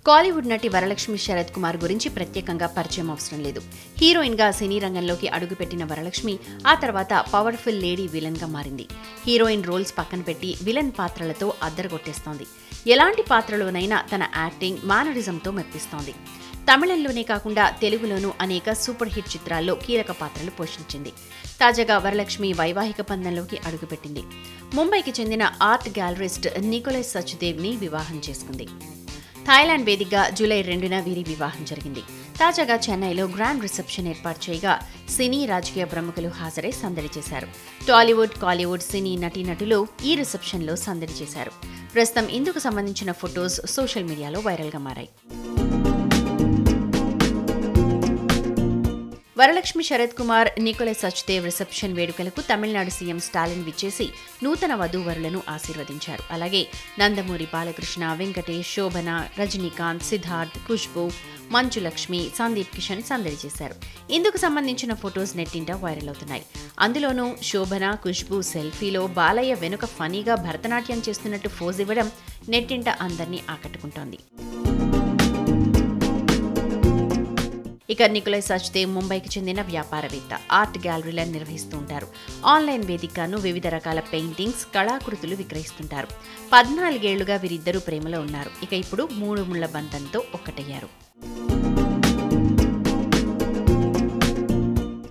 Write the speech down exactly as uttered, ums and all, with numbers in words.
కాలీవుడ్ నటి వరలక్ష్మి శరత్ కుమార్ గురించి ప్రత్యేకంగా పరిచయం అవసరం లేదు. హీరోయిన్ గా సినీ రంగంలోకి అడుగుపెట్టిన వరలక్ష్మి ఆ తర్వాత పవర్ఫుల్ లేడీ విలన్ గా మారింది. హీరోయిన్ రోల్స్ పక్కన పెట్టి విలన్ పాత్రలతో అద్దరగొట్టేస్తోంది. ఎలాంటి పాత్రలోనైనా తన యాక్టింగ్, మేనరిజంతో మెప్పిస్తోంది. తమిళంలోనే కాకుండా తెలుగులోనూ అనేక సూపర్ హిట్ చిత్రాల్లో కీలక పాత్రలు పోషించింది. తాజాగా వరలక్ష్మి వైవాహిక బంధంలోకి అడుగుపెట్టింది. ముంబైకి చెందిన ఆర్ట్ గ్యాలరిస్ట్ నికోలస్ సచ్దేవ్ ని వివాహం చేసుకుంది. థాయిలాండ్ వేదికగా జూలై రెండున వీరి వివాహం జరిగింది. తాజాగా చెన్నైలో గ్రాండ్ రిసెప్షన్ ఏర్పాటు చేయగా సినీ, రాజకీయ ప్రముఖులు హాజరై సందడి చేశారు. టాలీవుడ్, కాలీవుడ్ సినీ నటీనటులు ఈ రిసెప్షన్లో సందడి చేశారు. ప్రస్తుతం ఇందుకు సంబంధించిన ఫొటోస్ సోషల్ మీడియాలో వైరల్గా మారాయి. వరలక్ష్మి శరత్ కుమార్, నికోలస్ సచ్దేవ్ రిసెప్షన్ వేడుకలకు తమిళనాడు సీఎం స్టాలిన్ విచ్చేసి నూతన వధూవరులను ఆశీర్వదించారు. అలాగే నందమూరి బాలకృష్ణ, వెంకటేష్, శోభన, రజనీకాంత్, సిద్ధార్థ్, ఖుష్బూ, మంచు లక్ష్మి, సందీప్ కిషన్ సందడి చేశారు. ఇందుకు సంబంధించిన ఫొటోస్ నెట్టింట వైరల్ అవుతున్నాయి. అందులోనూ శోభన, ఖుష్బూ సెల్ఫీలో బాలయ్య వెనుక ఫనీగా భరతనాట్యం చేస్తున్నట్టు ఫోజ్ ఇవ్వడం నెట్టింట అందరినీ ఆకట్టుకుంటోంది. ఇక నికోలస్ సచ్దేవ్ ముంబైకి చెందిన వ్యాపారవేత్త, ఆర్ట్ గ్యాలరీలను నిర్వహిస్తూ ఉంటారు. ఆన్లైన్ వేదికను వివిధ రకాల పెయింటింగ్స్, కళాకృతులు విక్రయిస్తుంటారు. పద్నాలుగేళ్లుగా వీరిద్దరూ ప్రేమలో ఉన్నారు. ఇక ఇప్పుడు మూడు ముళ్ల బంధంతో ఒక్కటయ్యారు.